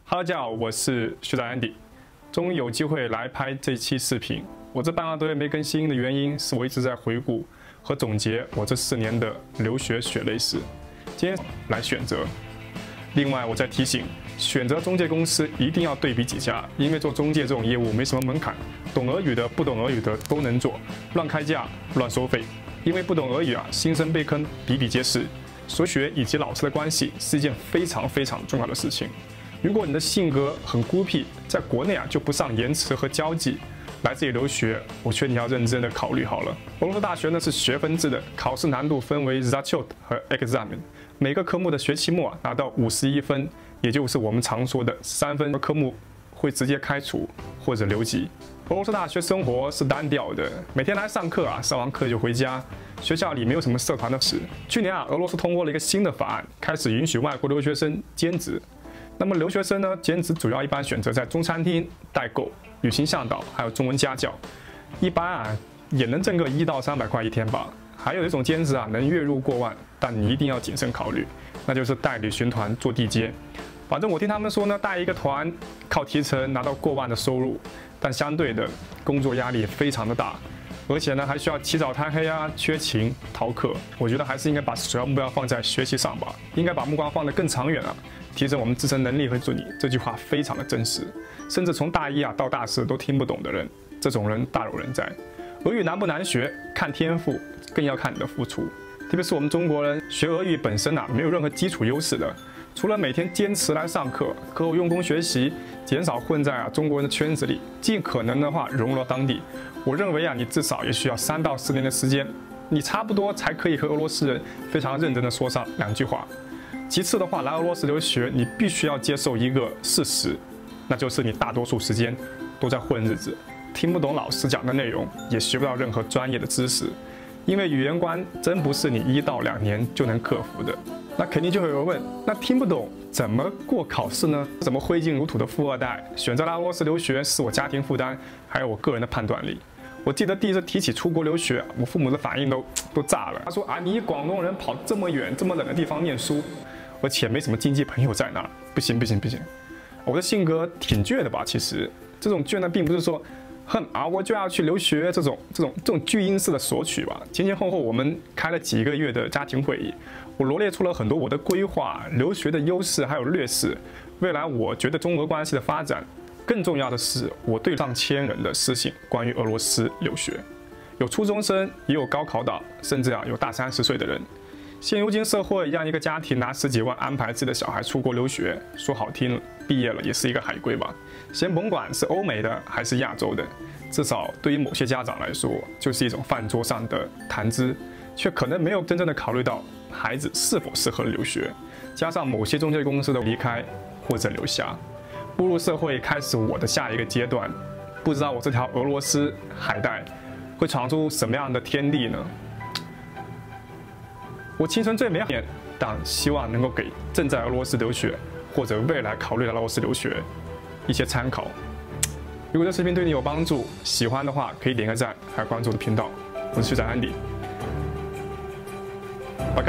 Hello， 大家好，我是学长 Andy， 终于有机会来拍这期视频。我这半个多月没更新的原因，是我一直在回顾和总结我这4年的留学血泪史。今天来选择。另外，我再提醒，选择中介公司一定要对比几家，因为做中介这种业务没什么门槛，懂俄语的、不懂俄语的都能做，乱开价、乱收费。因为不懂俄语啊，新生被坑比比皆是。所学以及老师的关系是一件非常重要的事情。如果你的性格很孤僻，在国内就不上言辞和交际，来这里留学，我劝你要认真的考虑好了。俄罗斯大学呢是学分制的，考试难度分为 Zachot 和 Examen， 每个科目的学期末拿到51分，也就是我们常说的3分科目会直接开除或者留级。俄罗斯大学生活是单调的，每天来上课上完课就回家，学校里没有什么社团的事。去年俄罗斯通过了一个新的法案，开始允许外国留学生兼职。那么留学生呢，兼职主要一般选择在中餐厅代购、旅行向导，还有中文家教，一般也能挣个100到300块一天吧。还有一种兼职能月入过万，但你一定要谨慎考虑，那就是带旅行团做地接。反正我听他们说呢，带一个团靠提成拿到过万的收入，但相对的工作压力非常的大，而且呢还需要起早贪黑缺勤逃课。我觉得还是应该把首要目标放在学习上吧，应该把目光放得更长远提升我们自身能力和自理。这句话非常的真实，甚至从大一到大4都听不懂的人，这种人大有人在。俄语难不难学，看天赋，更要看你的付出。特别是我们中国人学俄语本身没有任何基础优势的，除了每天坚持来上课，课后用功学习，减少混在中国人的圈子里，尽可能的话融入当地。我认为你至少也需要3到4年的时间，你差不多才可以和俄罗斯人非常认真的说上2句话。其次的话，来俄罗斯留学，你必须要接受一个事实，那就是你大多数时间都在混日子，听不懂老师讲的内容，也学不到任何专业的知识。因为语言关真不是你1到2年就能克服的。那肯定就会有人问，那听不懂怎么过考试呢？怎么挥金如土的富2代选择来俄罗斯留学，是我家庭负担，还有我个人的判断力。我记得第一次提起出国留学，我父母的反应都炸了。他说你一广东人跑这么远这么冷的地方念书，而且没什么亲戚朋友在那儿，不行。我的性格挺倔的吧？其实这种倔呢，并不是说我就要去留学这种巨婴式的索取吧。前后我们开了几个月的家庭会议，我罗列出了很多我的规划、留学的优势还有劣势，未来我觉得中俄关系的发展。更重要的是，我对上千人的私信，关于俄罗斯留学，有初中生，也有高考党，甚至有大30岁的人。现如今社会让一个家庭拿10几万安排自己的小孩出国留学，说好听，毕业了也是一个海归吧。先甭管是欧美的还是亚洲的，至少对于某些家长来说，就是一种饭桌上的谈资，却可能没有真正的考虑到孩子是否适合留学，加上某些中介公司的离开或者留下。步入社会，开始我的下一个阶段，不知道我这条俄罗斯海带会闯出什么样的天地呢？我青春最美好，但希望能够给正在俄罗斯留学或者未来考虑来俄罗斯留学一些参考。如果这视频对你有帮助，喜欢的话可以点个赞，还有关注我的频道。我是学长安迪。